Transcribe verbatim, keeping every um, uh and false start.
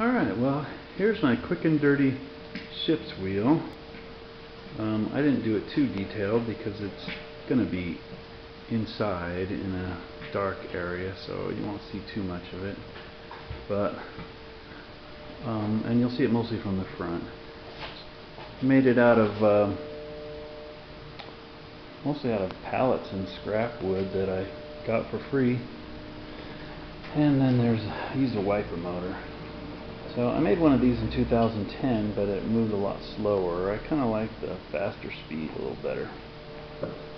Alright, well, here's my quick and dirty ship's wheel. Um, I didn't do it too detailed because it's going to be inside in a dark area, so you won't see too much of it. But, um, and you'll see it mostly from the front. Made it out of, uh, mostly out of pallets and scrap wood that I got for free. And then there's, I used a wiper motor. So I made one of these in two thousand ten, but it moved a lot slower. I kind of like the faster speed a little better.